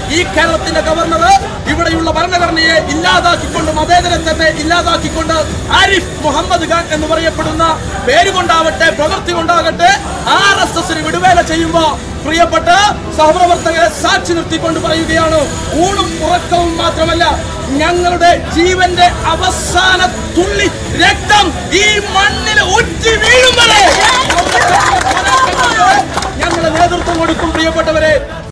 ഈ കേരളത്തിന്റെ ഗവർണർ ഇവിടെയുള്ള ഭരണഘടനയെ ഇല്ലാതാക്കിക്കൊണ്ട് മതേതരത്വത്തെ ഇല്ലാതാക്കിക്കൊണ്ട് ആരിഫ് മുഹമ്മദ് ഖാൻ എന്ന് പറയപ്പെടുന്ന പേരുകൊണ്ടാവട്ടെ പ്രവൃത്തി കൊണ്ടാകട്ടെ RSSന് വിടുവേല ചെയ്യുമ്പോ പ്രിയപ്പെട്ട സഹപ്രവർത്തകരെ സാക്ഷി നിർത്തിക്കൊണ്ട് പറയുകയാണ്, ഊണും ഉറക്കവും മാത്രമല്ല ഞങ്ങളുടെ ജീവന്റെ അവസാന തുള്ളി രക്തം ഈ മണ്ണിൽ ഉറ്റി വീഴും വരെ ഞങ്ങളുടെ നേതൃത്വം കൊടുക്കും. പ്രിയപ്പെട്ടവരെ,